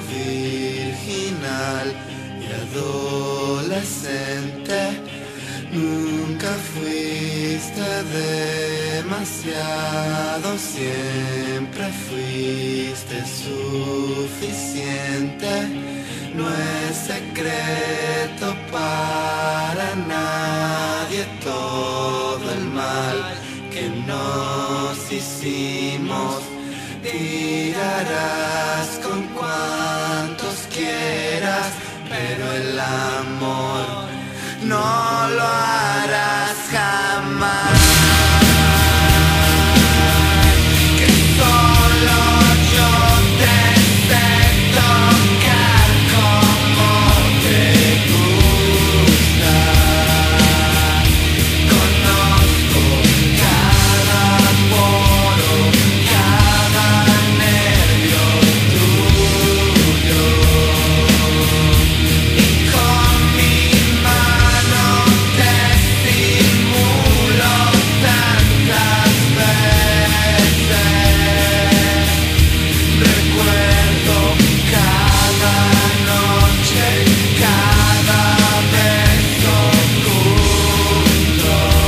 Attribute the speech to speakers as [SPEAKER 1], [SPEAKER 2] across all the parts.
[SPEAKER 1] virginal y adolescente. Nunca fuiste demasiado, siempre fuiste suficiente. No es secreto para nadie todo el mal que nos hicimos. Tirarás con cuantos quieras, pero el amor no lo harás jamás. Que solo yo te sé tocar como te gusta. Conozco cada poro, cada nervio tuyo. Y con mi mano te simulo tantas veces. Recuerdo cada noche, cada beso juntos.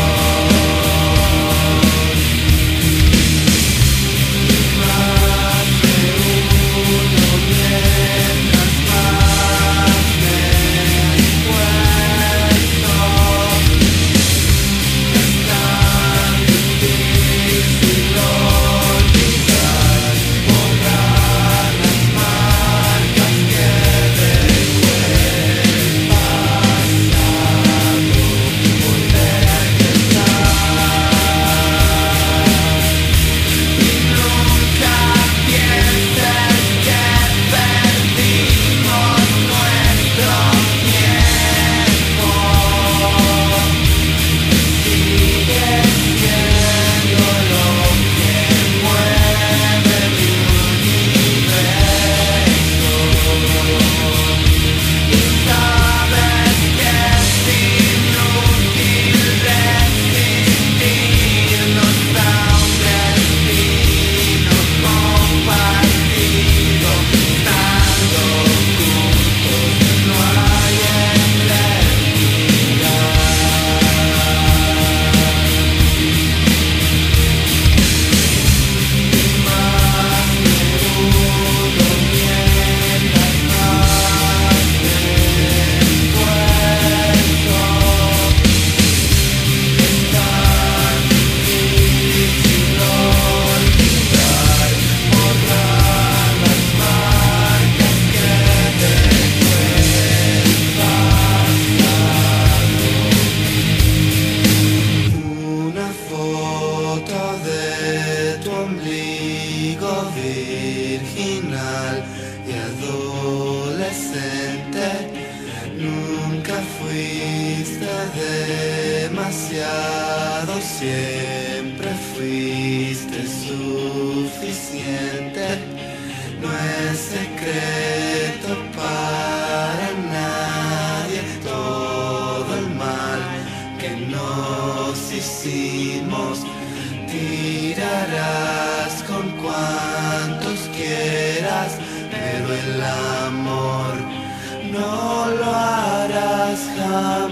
[SPEAKER 1] Más de uno mientras más me esfuerzo. Es tan difícil olvidar, borrar las marcas que dejó el pasado, poder y nunca pienses que perdimos nuestro tiempo. Sigue siendo lo que mueve mi universo. Y sabes que es inútil resistirnos a un destino compartido. Estando juntos no hay eternidad. Más de uno mientras más me esfuerzo. Es tan difícil olvidar, borrar las marcas que dejó el pasado. Una foto de tu ombligo virginal y adolescente. Nunca fuiste demasiado, siempre fuiste suficiente. No es secreto para nadie todo el mal que nos hicimos. Tirarás con cuantos quieras, pero el amor no lo harás jamás.